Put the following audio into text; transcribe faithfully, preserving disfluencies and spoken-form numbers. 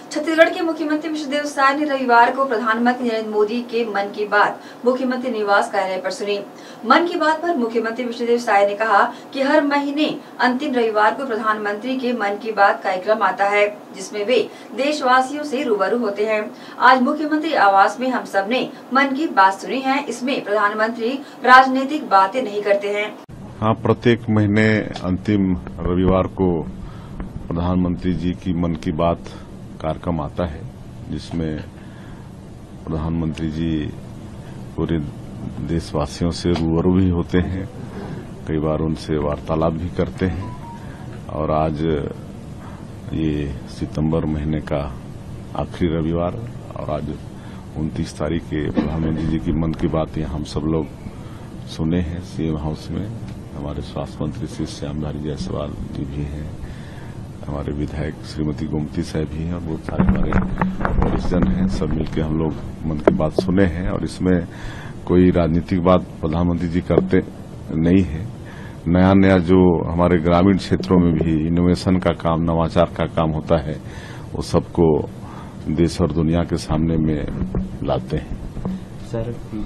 छत्तीसगढ़ के मुख्यमंत्री विष्णुदेव साय ने रविवार को प्रधानमंत्री नरेंद्र मोदी के मन की बात मुख्यमंत्री निवास कार्यालय पर सुनी। मन की बात पर मुख्यमंत्री विष्णुदेव साय ने कहा कि हर महीने अंतिम रविवार को प्रधानमंत्री के मन की बात कार्यक्रम आता है, जिसमें वे देशवासियों से रूबरू होते हैं। आज मुख्यमंत्री आवास में हम सब ने मन की बात सुनी है। इसमें प्रधानमंत्री राजनीतिक बातें नहीं करते हैं। हाँ, प्रत्येक महीने अंतिम रविवार को प्रधानमंत्री जी की मन की बात कार्यक्रम आता है, जिसमें प्रधानमंत्री जी पूरे देशवासियों से रूबरू भी होते हैं, कई बार उनसे वार्तालाप भी करते हैं। और आज ये सितंबर महीने का आखिरी रविवार और आज उनतीस तारीख के प्रधानमंत्री जी की मन की बात यहाँ हम सब लोग सुने हैं सीएम हाउस में। हमारे स्वास्थ्य मंत्री श्री श्यामधारी जायसवाल जी भी हैं, हमारे विधायक श्रीमती गोमती साहब भी हैं और बहुत सारे हमारे वरिष्ठजन हैं। सब मिलकर हम लोग मन की बात सुने हैं और इसमें कोई राजनीतिक बात प्रधानमंत्री जी करते नहीं है। नया नया जो हमारे ग्रामीण क्षेत्रों में भी इनोवेशन का काम, नवाचार का काम होता है, वो सबको देश और दुनिया के सामने में लाते हैं। सर